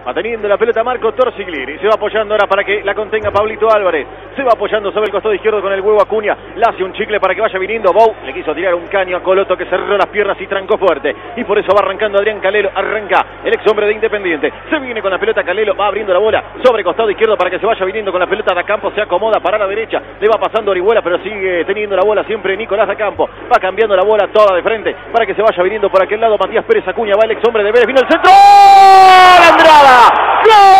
Va teniendo la pelota Marco Torsiglieri. Se va apoyando ahora para que la contenga Pablito Álvarez. Se va apoyando sobre el costado izquierdo con el huevo Acuña. Le hace un chicle para que vaya viniendo. Bou le quiso tirar un caño a Coloto que cerró las piernas y trancó fuerte. Y por eso va arrancando Adrián Calelo. Arranca el ex hombre de Independiente. Se viene con la pelota Calelo. Va abriendo la bola sobre el costado izquierdo para que se vaya viniendo con la pelota. Da Campo se acomoda para la derecha. Le va pasando Orihuela, pero sigue teniendo la bola siempre Nicolás Da Campo. Va cambiando la bola toda de frente para que se vaya viniendo por aquel lado Matías Pérez Acuña. Va el ex hombre de Vélez. Vino el centro. Andrada. ¡Gol!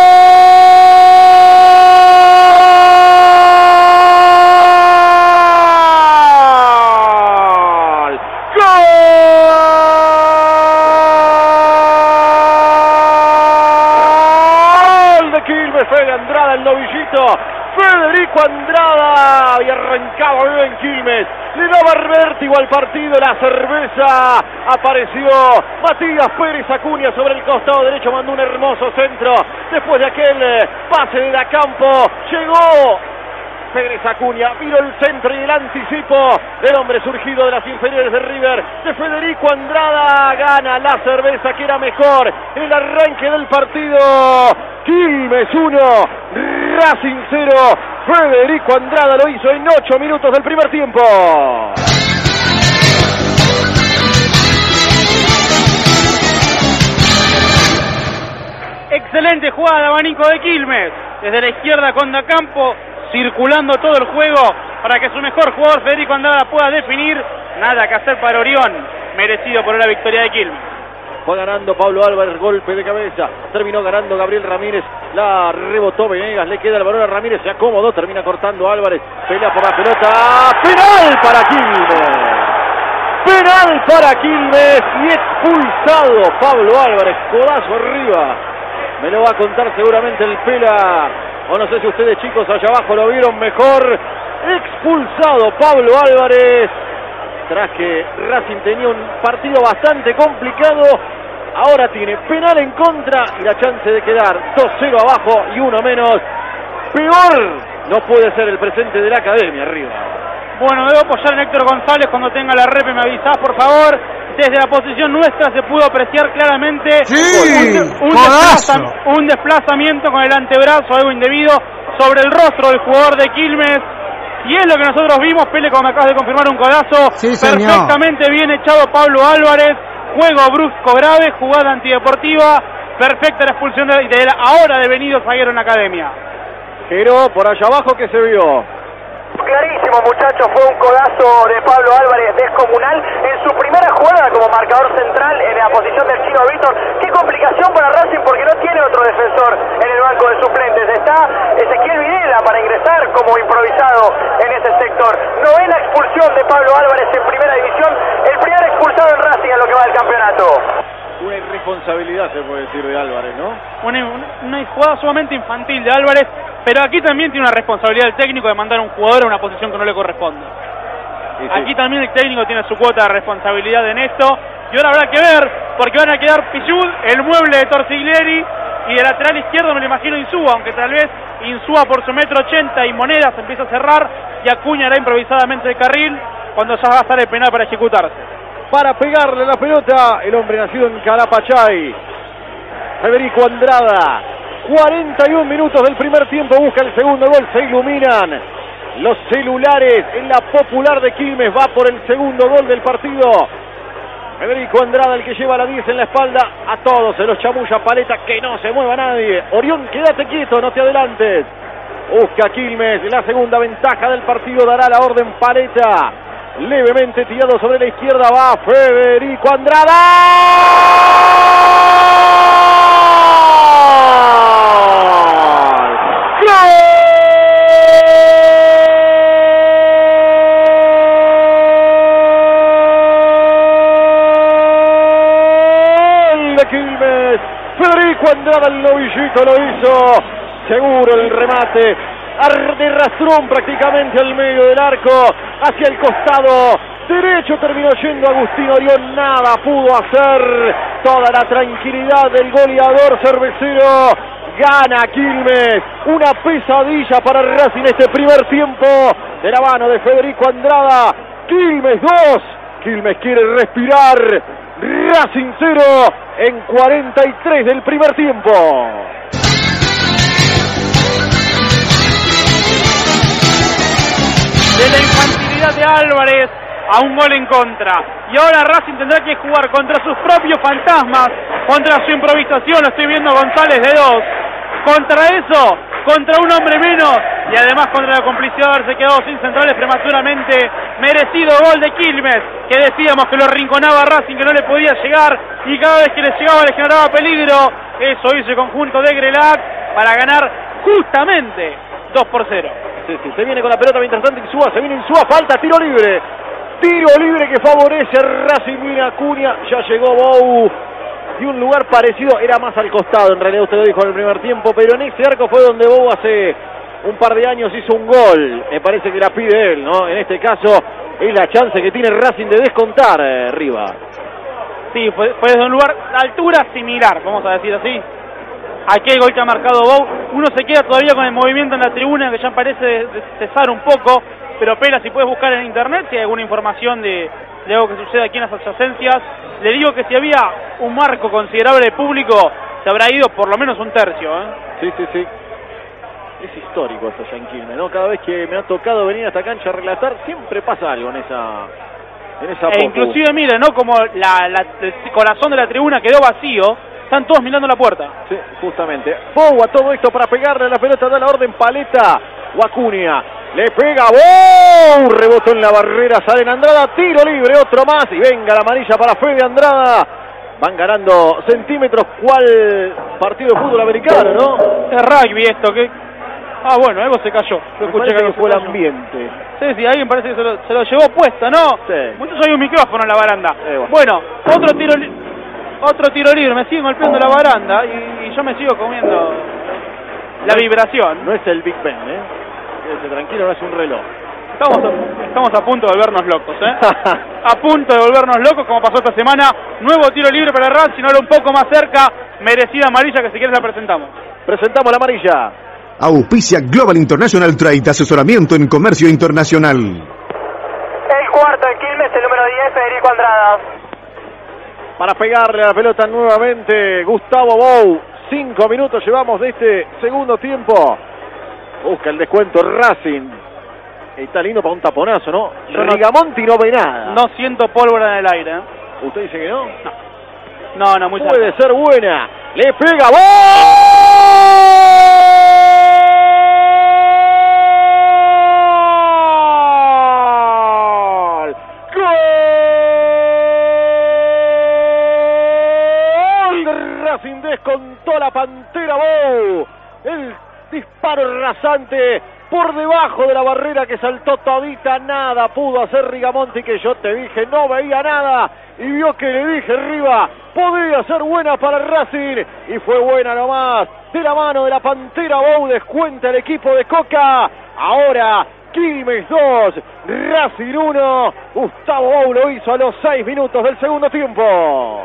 Fede Andrada, el novillito, Federico Andrada, y arrancaba bien Quilmes, le daba vértigo al partido, la cerveza, apareció Matías Pérez Acuña sobre el costado derecho, mandó un hermoso centro, después de aquel pase de Da Campo, llegó Pérez Acuña, vino el centro y el anticipo del hombre surgido de las inferiores de River, de Federico Andrada, gana la cerveza que era mejor, el arranque del partido, Quilmes 1, Racing 0, Federico Andrada lo hizo en 8 minutos del primer tiempo. Excelente jugada de abanico de Quilmes, desde la izquierda con Da Campo, circulando todo el juego para que su mejor jugador Federico Andrada pueda definir. Nada que hacer para Orión, merecido por la victoria de Quilmes. Va ganando Pablo Álvarez, golpe de cabeza, terminó ganando Gabriel Ramírez, la rebotó Venegas, le queda el balón a Ramírez, se acomodó, termina cortando Álvarez, pelea por la pelota, penal para Quilmes, penal para Quilmes y expulsado Pablo Álvarez, codazo arriba, me lo va a contar seguramente el Pela, o no sé si ustedes chicos allá abajo lo vieron mejor, expulsado Pablo Álvarez, tras que Racing tenía un partido bastante complicado, ahora tiene penal en contra y la chance de quedar 2-0 abajo y uno menos. Peor no puede ser el presente de la academia arriba. Bueno, debo apoyar a Héctor González cuando tenga la repe, me avisás por favor. Desde la posición nuestra se pudo apreciar claramente un desplazamiento con el antebrazo, algo indebido, sobre el rostro del jugador de Quilmes. Y es lo que nosotros vimos, Pele, como me acabas de confirmar, un codazo perfectamente bien echado Pablo Álvarez, juego brusco grave, jugada antideportiva, perfecta la expulsión de la ahora devenido zaguero en la academia. Pero por allá abajo, ¿qué se vio? Clarísimo, muchachos, fue un codazo de Pablo Álvarez descomunal en su primera jugada como marcador central en la posición del Chino Víctor. Qué complicación para Racing porque no tiene otro defensor en el banco de suplentes. Está Ezequiel Videla para ingresar como improvisado en ese sector. Novena expulsión de Pablo Álvarez en primera división, el primer expulsado en Racing en lo que va del campeonato. Una irresponsabilidad se puede decir de Álvarez, ¿no? Una jugada sumamente infantil de Álvarez, pero aquí también tiene una responsabilidad el técnico de mandar a un jugador a una posición que no le corresponde. Sí. Aquí también el técnico tiene su cuota de responsabilidad en esto, y ahora habrá que ver, porque van a quedar Pichud, el mueble de Torsiglieri, y de lateral izquierdo me lo imagino Insúa, aunque tal vez Insúa por su 1,80 m y Monedas empieza a cerrar, y Acuña hará improvisadamente el carril, cuando ya va a estar el penal para ejecutarse. Para pegarle la pelota, el hombre nacido en Calapachay, Federico Andrada. 41 minutos del primer tiempo, busca el segundo gol, se iluminan los celulares en la Popular de Quilmes, va por el segundo gol del partido. Federico Andrada, el que lleva la 10 en la espalda, a todos se los chamulla Paleta, que no se mueva nadie. Orión, quédate quieto, no te adelantes. Busca Quilmes, la segunda ventaja del partido, dará la orden Paleta. Levemente tirado sobre la izquierda, va Federico Andrada. ¡Gol de Quilmes! Federico Andrada, el novillito, lo hizo. Seguro el remate. De rastrón prácticamente al medio del arco, hacia el costado derecho terminó yendo Agustín Orión, nada pudo hacer, toda la tranquilidad del goleador cervecero, gana Quilmes, una pesadilla para Racing este primer tiempo, de la mano de Federico Andrada, Quilmes 2, Quilmes quiere respirar, Racing 0 en 43 del primer tiempo. De la infantilidad de Álvarez a un gol en contra. Y ahora Racing tendrá que jugar contra sus propios fantasmas, contra su improvisación. Lo estoy viendo González de 2. Contra eso, contra un hombre menos y además contra la complicidad de haberse quedado sin centrales prematuramente. Merecido gol de Quilmes, que decíamos que lo arrinconaba a Racing, que no le podía llegar y cada vez que le llegaba le generaba peligro. Eso hizo el conjunto de Grelac para ganar justamente 2-0. Sí, se viene con la pelota mientras tanto Insúa, se viene Insúa, falta, tiro libre. Tiro libre que favorece a Racing. Viene Acuña, ya llegó Bou. Y un lugar parecido, era más al costado, en realidad usted lo dijo en el primer tiempo, pero en ese arco fue donde Bou hace un par de años hizo un gol. Me parece que la pide él, ¿no? En este caso es la chance que tiene Racing de descontar, Riva. Sí, fue desde un lugar de altura similar, vamos a decir así. Aquel gol que ha marcado Bou, uno se queda todavía con el movimiento en la tribuna que ya parece cesar un poco, pero Pela, si puedes buscar en internet si hay alguna información de algo que sucede aquí en las adyacencias. Le digo que si había un marco considerable de público, se habrá ido por lo menos un tercio, ¿eh? Sí. Es histórico esto ya en Quilmes, ¿no? Cada vez que me ha tocado venir a esta cancha a relatar, siempre pasa algo en esa inclusive, mire, ¿no? Como el corazón de la tribuna quedó vacío, están todos mirando la puerta. Sí, justamente. Bou a todo esto para pegarle a la pelota, da la orden Paleta o Acuña. Le pega Bou, rebotó en la barrera, sale en Andrada, tiro libre, otro más y venga la amarilla para Fede Andrada. Van ganando centímetros, ¿cuál partido de fútbol americano, no? Es rugby esto, que... Ah, bueno, algo se cayó. Yo escuché que fue el ambiente. Sí, alguien parece que se lo llevó puesto, ¿no? Sí. Muchos hay un micrófono en la baranda. Bueno, otro tiro libre, me siguen golpeando la baranda y yo me sigo comiendo la vibración. No es el Big Ben, ¿eh? Quédese tranquilo, no es un reloj. Estamos a punto de volvernos locos, ¿eh? A punto de volvernos locos, como pasó esta semana. Nuevo tiro libre para Racing, ahora un poco más cerca. Merecida amarilla, que si quieres la presentamos. Presentamos la amarilla. Auspicia Global International Trade, asesoramiento en comercio internacional. El cuarto en Quilmes, el número 10, Federico Andrada. Para pegarle a la pelota nuevamente Gustavo Bou. 5 minutos llevamos de este segundo tiempo. Busca el descuento Racing. Está lindo para un taponazo, ¿no? Rigamonti no ve nada. No siento pólvora en el aire, ¿eh? ¿Usted dice que no? No, muy puede cerca. ser buena. Le pega Bou. Racing descontó la Pantera Bou. El disparo rasante por debajo de la barrera que saltó todita. Nada pudo hacer Rigamonti, que yo te dije no veía nada. Y vio que le dije Riva, podría ser buena para Racing. Y fue buena nomás. De la mano de la Pantera Bou descuenta el equipo de Coca. Ahora Quilmes 2, Racing 1. Gustavo Bou lo hizo a los 6 minutos del segundo tiempo.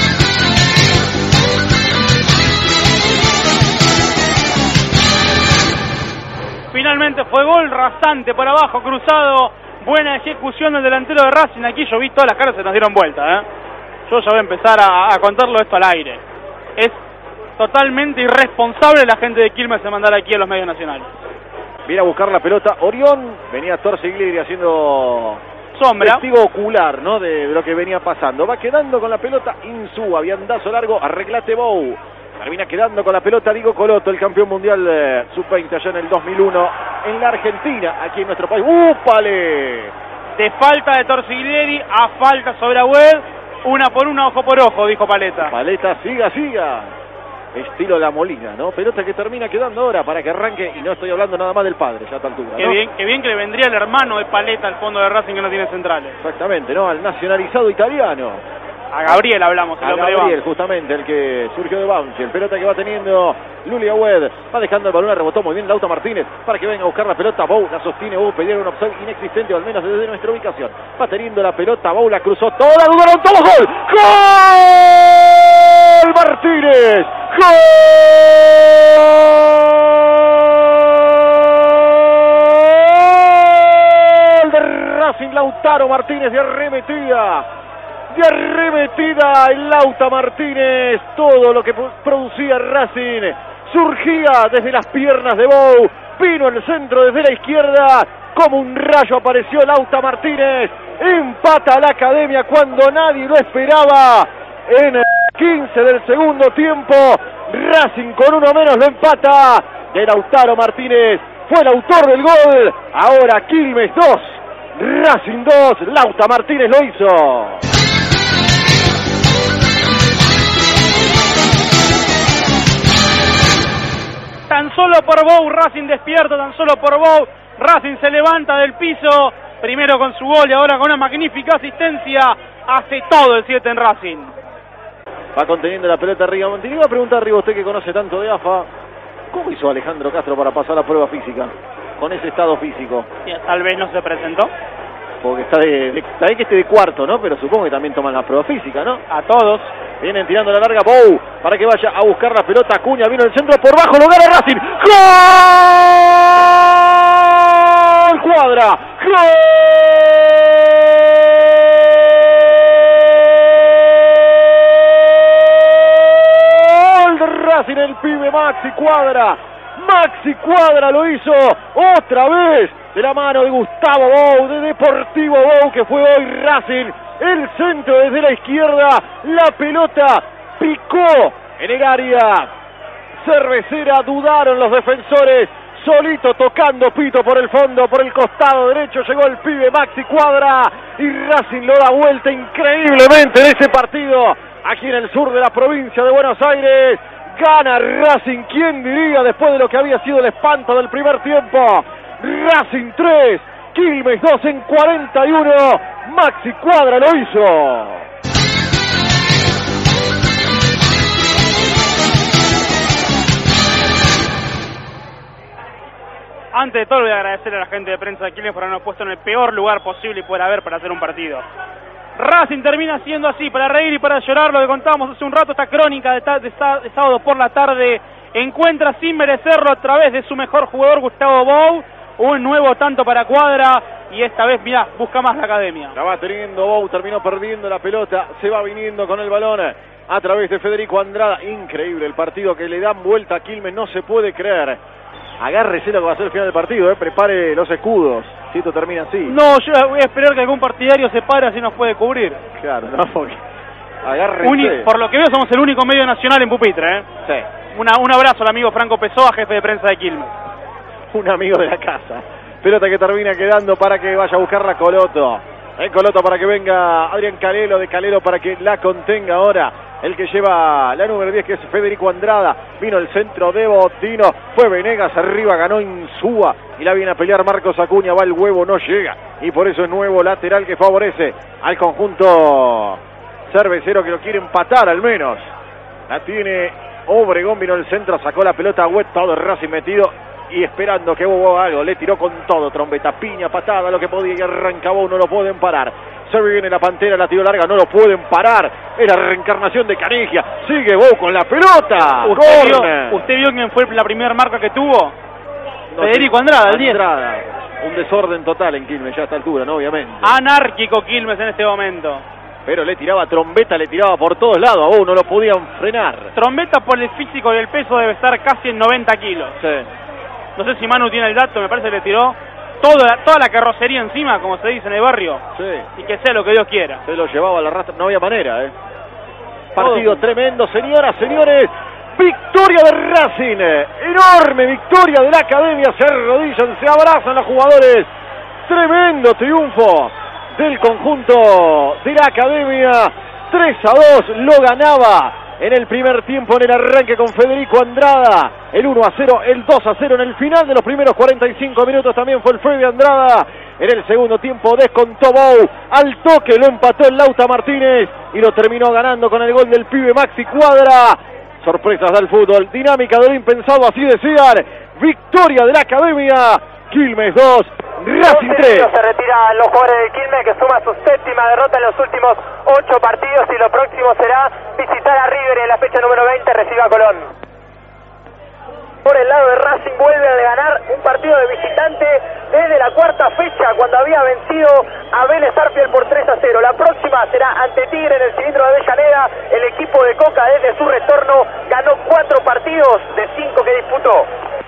Finalmente fue gol rasante por abajo, cruzado. Buena ejecución del delantero de Racing. Aquí yo vi todas las caras, se nos dieron vuelta, ¿eh? Yo ya voy a empezar a contarlo esto al aire. Es totalmente irresponsable la gente de Quilmes de mandar aquí a los medios nacionales. Viene a buscar la pelota Orión. Venía Torcigleri haciendo sombra, testigo ocular, ¿no? De lo que venía pasando. Va quedando con la pelota Insúa. Viandazo largo, arreglate Bou. Termina quedando con la pelota Diego Coloto, el campeón mundial sub-20 allá en el 2001 en la Argentina, aquí en nuestro país. ¡Úpale! De falta de Torcigleri a falta sobre Agüed, una por una, ojo por ojo, dijo Paleta. Paleta, siga. Estilo La Molina, ¿no? Pelota que termina quedando ahora para que arranque, y no estoy hablando nada más del padre, ya a esta altura, ¿no? Qué bien que le vendría el hermano de Paleta al fondo de Racing, que no tiene centrales. Exactamente, ¿no? Al nacionalizado italiano. A Gabriel hablamos, a Gabriel, justamente, el que surgió de Banfield. Pelota que va teniendo Luli Agüed. Va dejando el balón, rebotó muy bien Lauta Martínez para que venga a buscar la pelota. Bou la sostiene, Bou pedía un offside inexistente, o al menos desde nuestra ubicación. Va teniendo la pelota, Bou la cruzó toda, dudaron todos. ¡Gol! ¡Gol! Martínez. ¡Gol! De Racing, Lautaro Martínez de arremetida. de arremetida el Lauta Martínez. Todo lo que producía Racing surgía desde las piernas de Bou. Vino el centro desde la izquierda. Como un rayo apareció Lauta Martínez. Empata a la Academia cuando nadie lo esperaba. En el 15 del segundo tiempo, Racing con uno menos lo empata. De Lautaro Martínez fue el autor del gol. Ahora Quilmes 2, Racing 2. Lauta Martínez lo hizo. Tan solo por Bou, Racing despierta, tan solo por Bou, Racing se levanta del piso, primero con su gol y ahora con una magnífica asistencia, hace todo el 7 en Racing. Va conteniendo la pelota arriba. Te iba a preguntar, arriba, usted que conoce tanto de AFA, ¿cómo hizo Alejandro Castro para pasar la prueba física con ese estado físico? Sí, tal vez no se presentó. Porque está bien que esté de cuarto, ¿no? Pero supongo que también toman la prueba física, ¿no? A todos. Vienen tirando la larga Bou para que vaya a buscar la pelota. Acuña vino el centro por bajo, lo gana Racing. ¡Gol! Cuadra. ¡Gol de Racing! El pibe Maxi Cuadra. Maxi Cuadra lo hizo otra vez de la mano de Gustavo Bou, de Deportivo Bou, que fue hoy Racing. El centro desde la izquierda, la pelota picó en el área cervecera, dudaron los defensores, solito tocando pito por el fondo, por el costado derecho llegó el pibe Maxi Cuadra y Racing lo da vuelta increíblemente en ese partido, aquí en el sur de la provincia de Buenos Aires. Gana Racing, ¿quién diría después de lo que había sido el espanto del primer tiempo? Racing 3, Quilmes 2 en 41, Maxi Cuadra lo hizo. Antes de todo voy a agradecer a la gente de prensa de Quilmes por habernos puesto en el peor lugar posible y poder haber para hacer un partido. Racing termina siendo así, para reír y para llorar, lo que contábamos hace un rato, esta crónica de sábado por la tarde, encuentra sin merecerlo a través de su mejor jugador Gustavo Bou, un nuevo tanto para Cuadra, y esta vez, mirá, busca más la Academia. La va teniendo Bou, terminó perdiendo la pelota, se va viniendo con el balón a través de Federico Andrada. Increíble el partido que le dan vuelta a Quilmes, no se puede creer. Agárrese lo que va a ser el final del partido, prepare los escudos, si esto termina así. No, yo voy a esperar que algún partidario se pare así nos puede cubrir. Claro, no, porque agárrese. Por lo que veo somos el único medio nacional en pupitre, Sí. Un abrazo al amigo Franco Pessoa, jefe de prensa de Quilmes. Un amigo de la casa. Pelota que termina quedando para que vaya a buscarla Coloto. Coloto para que venga Adrián Calelo, de Calelo para que la contenga ahora. El que lleva la número 10, que es Federico Andrada. Vino el centro de Botino. Fue Venegas arriba, ganó Insúa. Y la viene a pelear Marcos Acuña. Va el huevo, no llega. Y por eso es nuevo lateral que favorece al conjunto cervecero, que lo quiere empatar al menos. La tiene Obregón, vino el centro, sacó la pelota a Wet, todo el Racing metido. Y esperando que Bobo algo, le tiró con todo, trombeta, piña, patada, lo que podía, y arranca Bobo, no lo pueden parar. Se viene la Pantera, la tiro larga, no lo pueden parar. Es la reencarnación de Canigia. Sigue Bobo con la pelota. ¿Usted vio quién fue la primera marca que tuvo? No, Federico Andrada, el 10. Un desorden total en Quilmes ya a esta altura, ¿no? Obviamente. Anárquico Quilmes en este momento. Pero le tiraba trombeta, le tiraba por todos lados. A Bobo no lo podían frenar. Trombeta por el físico y el peso debe estar casi en 90 kilos. Sí. No sé si Manu tiene el dato, me parece que le tiró toda la carrocería encima, como se dice en el barrio. Sí. Y que sea lo que Dios quiera. Se lo llevaba a la rastra, no había manera, Partido tremendo, señoras, señores. Victoria de Racing. Enorme victoria de la Academia. Se arrodillan, se abrazan los jugadores. Tremendo triunfo del conjunto de la Academia. 3-2 lo ganaba en el primer tiempo, en el arranque con Federico Andrada. El 1-0, el 2-0 en el final de los primeros 45 minutos también fue el Fede Andrada. En el segundo tiempo descontó Bou. Al toque lo empató el Lauta Martínez y lo terminó ganando con el gol del pibe Maxi Cuadra. Sorpresas del fútbol, dinámica de lo impensado, así decían. Victoria de la Academia. Quilmes 2, Racing 3. Se retiran los jugadores de Quilmes, que suma su séptima derrota en los últimos 8 partidos, y lo próximo será visitar a River en la fecha número 20, reciba a Colón. Por el lado de Racing vuelve a ganar un partido de visitante desde la cuarta fecha, cuando había vencido a Vélez Sarsfield por 3-0. La próxima será ante Tigre en el cilindro de Avellaneda. El equipo de Coca desde su retorno ganó 4 partidos de 5 que disputó.